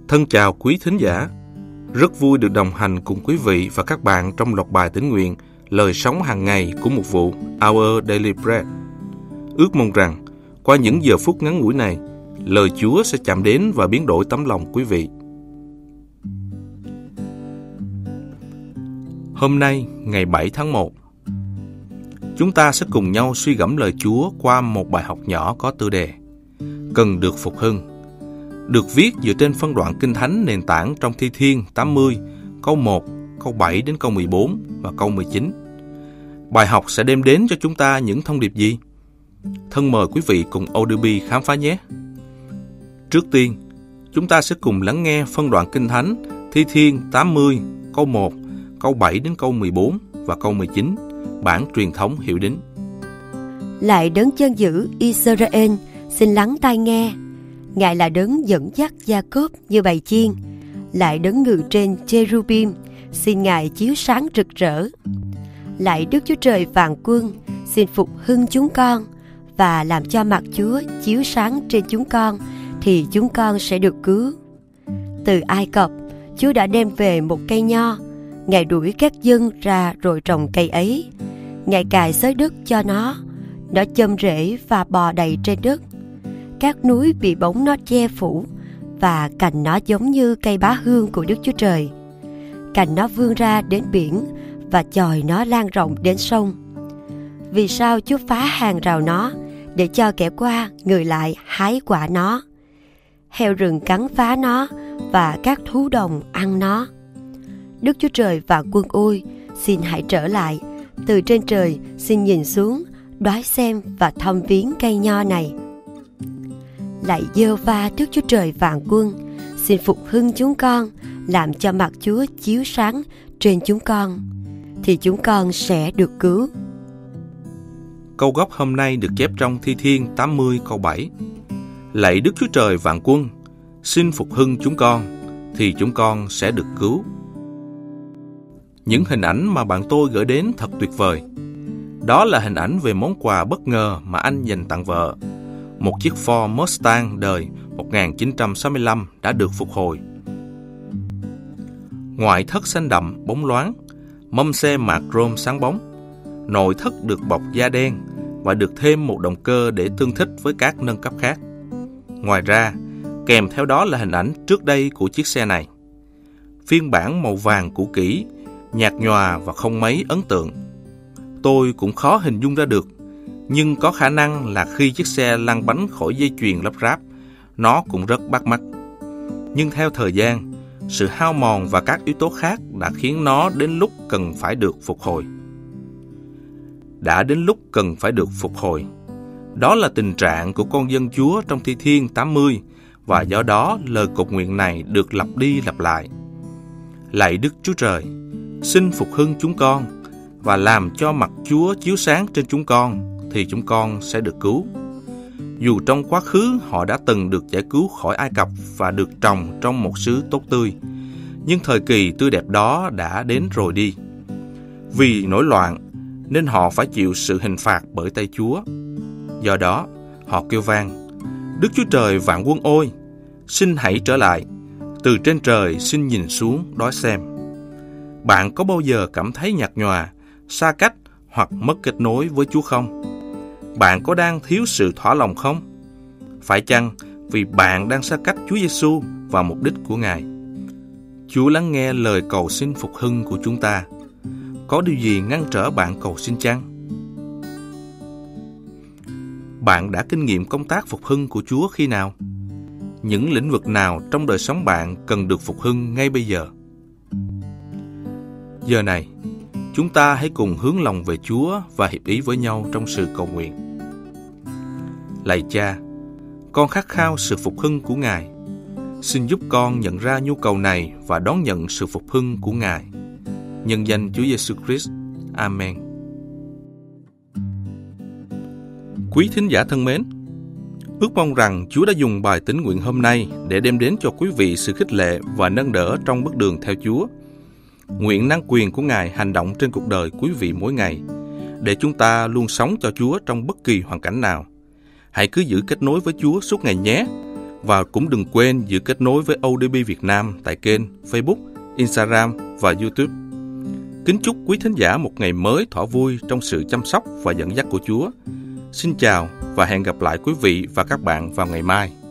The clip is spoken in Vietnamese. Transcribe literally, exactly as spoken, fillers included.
Thân chào quý thính giả. Rất vui được đồng hành cùng quý vị và các bạn trong loạt bài tín nguyện Lời sống hàng ngày của mục vụ Our Daily Bread. Ước mong rằng qua những giờ phút ngắn ngủi này, lời Chúa sẽ chạm đến và biến đổi tấm lòng quý vị. Hôm nay, ngày bảy tháng một, chúng ta sẽ cùng nhau suy gẫm lời Chúa qua một bài học nhỏ có tựa đề Cần được phục hưng, được viết dựa trên phân đoạn Kinh Thánh nền tảng trong Thi Thiên tám mươi, câu một, câu bảy đến câu mười bốn và câu mười chín. Bài học sẽ đem đến cho chúng ta những thông điệp gì? Thân mời quý vị cùng Audible khám phá nhé. Trước tiên, chúng ta sẽ cùng lắng nghe phân đoạn Kinh Thánh Thi Thiên tám mươi, câu một, câu bảy đến câu mười bốn và câu mười chín, bản truyền thống Hiệu Đính. Lại Đấng chân giữ Israel, xin lắng tai nghe. Ngài là Đấng dẫn dắt Gia-cốp như bầy chiên, lại Đấng ngự trên Cherubim, xin Ngài chiếu sáng rực rỡ. Lại Đức Chúa Trời vạn quân, xin phục hưng chúng con, và làm cho mặt Chúa chiếu sáng trên chúng con, thì chúng con sẽ được cứu. Từ Ai Cập, Chúa đã đem về một cây nho. Ngài đuổi các dân ra rồi trồng cây ấy. Ngài cài xới đất cho nó, nó châm rễ và bò đầy trên đất. Các núi bị bóng nó che phủ, và cành nó giống như cây bá hương của Đức Chúa Trời. Cành nó vươn ra đến biển, và chòi nó lan rộng đến sông. Vì sao Chúa phá hàng rào nó, để cho kẻ qua người lại hái quả nó? Heo rừng cắn phá nó, và các thú đồng ăn nó. Đức Chúa Trời và quân ôi, xin hãy trở lại. Từ trên trời xin nhìn xuống, đoái xem và thăm viếng cây nho này. Lạy Giê-hô-va Đức Chúa Trời vạn quân, xin phục hưng chúng con, làm cho mặt Chúa chiếu sáng trên chúng con, thì chúng con sẽ được cứu. Câu gốc hôm nay được chép trong Thi Thiên tám mươi câu bảy. Lạy Đức Chúa Trời vạn quân, xin phục hưng chúng con, thì chúng con sẽ được cứu. Những hình ảnh mà bạn tôi gửi đến thật tuyệt vời. Đó là hình ảnh về món quà bất ngờ mà anh dành tặng vợ. Một chiếc Ford Mustang đời một nghìn chín trăm sáu mươi lăm đã được phục hồi. Ngoại thất xanh đậm, bóng loáng, mâm xe mạ chrome sáng bóng, nội thất được bọc da đen và được thêm một động cơ để tương thích với các nâng cấp khác. Ngoài ra, kèm theo đó là hình ảnh trước đây của chiếc xe này. Phiên bản màu vàng cũ kỹ, nhạt nhòa và không mấy ấn tượng. Tôi cũng khó hình dung ra được, nhưng có khả năng là khi chiếc xe lăn bánh khỏi dây chuyền lắp ráp, nó cũng rất bắt mắt. Nhưng theo thời gian, sự hao mòn và các yếu tố khác đã khiến nó đến lúc cần phải được phục hồi. Đã đến lúc cần phải được phục hồi. Đó là tình trạng của con dân Chúa trong Thi Thiên tám mươi, và do đó lời cầu nguyện này được lặp đi lặp lại. Lạy Đức Chúa Trời, xin phục hưng chúng con, và làm cho mặt Chúa chiếu sáng trên chúng con, thì chúng con sẽ được cứu. Dù trong quá khứ họ đã từng được giải cứu khỏi Ai Cập và được trồng trong một xứ tốt tươi, nhưng thời kỳ tươi đẹp đó đã đến rồi đi. Vì nổi loạn nên họ phải chịu sự hình phạt bởi tay Chúa. Do đó, họ kêu vang: Đức Chúa Trời vạn quân ôi, xin hãy trở lại. Từ trên trời xin nhìn xuống đói xem. Bạn có bao giờ cảm thấy nhạt nhòa, xa cách hoặc mất kết nối với Chúa không? Bạn có đang thiếu sự thỏa lòng không? Phải chăng vì bạn đang xa cách Chúa Giêsu và mục đích của Ngài? Chúa lắng nghe lời cầu xin phục hưng của chúng ta. Có điều gì ngăn trở bạn cầu xin chăng? Bạn đã kinh nghiệm công tác phục hưng của Chúa khi nào? Những lĩnh vực nào trong đời sống bạn cần được phục hưng ngay bây giờ? Giờ này, chúng ta hãy cùng hướng lòng về Chúa và hiệp ý với nhau trong sự cầu nguyện. Lạy Cha, con khát khao sự phục hưng của Ngài. Xin giúp con nhận ra nhu cầu này và đón nhận sự phục hưng của Ngài. Nhân danh Chúa Giêsu Christ. Amen. Quý thính giả thân mến, ước mong rằng Chúa đã dùng bài tín nguyện hôm nay để đem đến cho quý vị sự khích lệ và nâng đỡ trong bước đường theo Chúa. Nguyện năng quyền của Ngài hành động trên cuộc đời quý vị mỗi ngày, để chúng ta luôn sống cho Chúa trong bất kỳ hoàn cảnh nào. Hãy cứ giữ kết nối với Chúa suốt ngày nhé, Và cũng đừng quên giữ kết nối với ô đê bê Việt Nam tại kênh Facebook, Instagram và YouTube. Kính chúc quý thính giả một ngày mới thỏa vui trong sự chăm sóc và dẫn dắt của Chúa. Xin chào và hẹn gặp lại quý vị và các bạn vào ngày mai.